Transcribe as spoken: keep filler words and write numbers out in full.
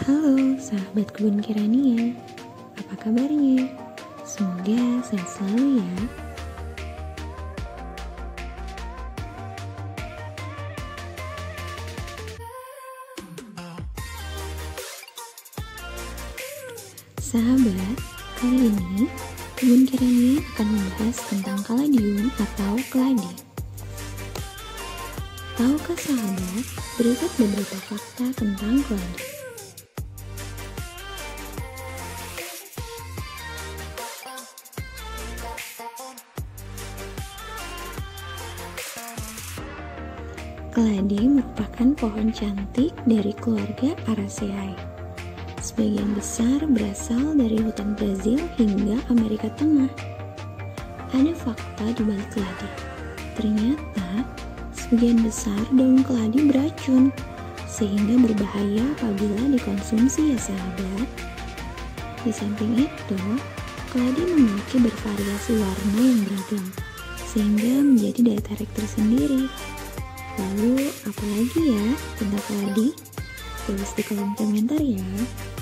Halo sahabat kebun Kirania, apa kabarnya? Semoga sehat selalu ya. Sahabat, kali ini kebun Kirania akan membahas tentang kaladium atau keladi. Tahukah sahabat, berikut beberapa fakta tentang keladi. Keladi merupakan pohon cantik dari keluarga Araceae. Sebagian besar berasal dari hutan Brazil hingga Amerika Tengah. Ada fakta di balik keladi. Ternyata, sebagian besar daun keladi beracun, sehingga berbahaya apabila dikonsumsi ya sahabat. Di samping itu, keladi memiliki bervariasi warna yang beragam, sehingga menjadi daya tarik tersendiri. Lalu, apalagi ya tentang keladi? Tulis di kolom komentar ya.